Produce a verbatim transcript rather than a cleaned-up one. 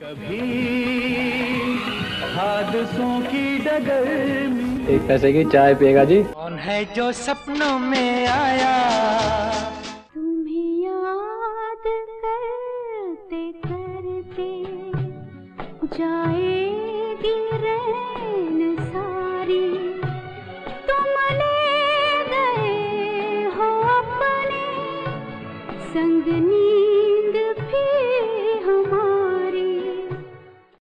कभी हादसों की डगर में एक पैसे की चाय पिएगा जी। कौन है जो सपनों में आया, तुम्हें याद करते करते जाएगी रैन सारी, तुम ले गए हो अपने संग नींद